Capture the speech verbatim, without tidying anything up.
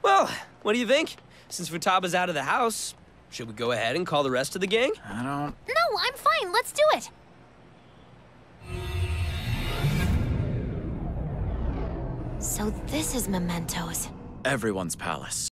Well, what do you think? Since Futaba's out of the house, should we go ahead and call the rest of the gang? I don't... No, I'm fine. Let's do it. So this is Mementos. Everyone's palace.